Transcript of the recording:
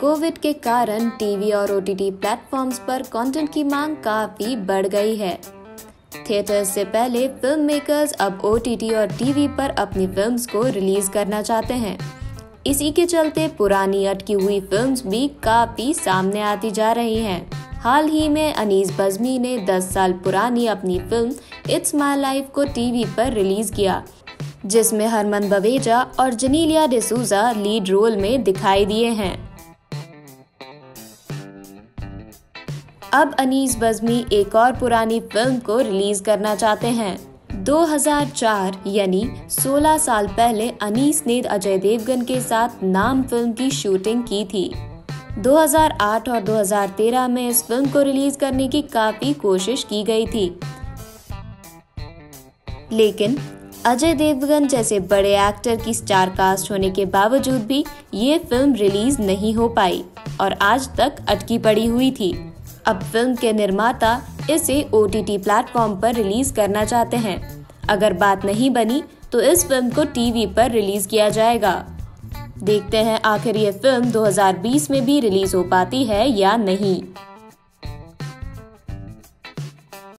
Covid के कारण TV और ओटीटी प्लेटफॉर्म्स पर कंटेंट की मांग काफी बढ़ गई है। थिएटर्स से पहले फिल्म मेकर्स अब ओटीटी और टीवी पर अपनी फिल्म्स को रिलीज करना चाहते हैं। इसी के चलते पुरानी अटकी हुई फिल्म्स भी काफी सामने आती जा रही हैं। हाल ही में अनीस बज़्मी ने 10 साल पुरानी अपनी फिल्म इट्स माय लाइफ को टीवी पर रिलीज किया, जिसमें हरमन बवेजा और जनीलिया डिसूजा लीड रोल में दिखाई दिए हैं। अब अनीस बज़्मी एक और पुरानी फिल्म को रिलीज करना चाहते हैं। 2004 यानी 16 साल पहले अनीस ने अजय देवगन के साथ नाम फिल्म की शूटिंग की थी। 2008 और 2013 में इस फिल्म को रिलीज करने की काफी कोशिश की गई थी, लेकिन अजय देवगन जैसे बड़े एक्टर की स्टार कास्ट होने के बावजूद भी ये फिल्म रिलीज नहीं हो पाई और आज तक अटकी पड़ी हुई थी। अब फिल्म के निर्माता इसे ओटीटी प्लेटफॉर्म पर रिलीज करना चाहते हैं। अगर बात नहीं बनी तो इस फिल्म को टीवी पर रिलीज किया जाएगा। देखते हैं आखिर ये फिल्म 2020 में भी रिलीज हो पाती है या नहीं।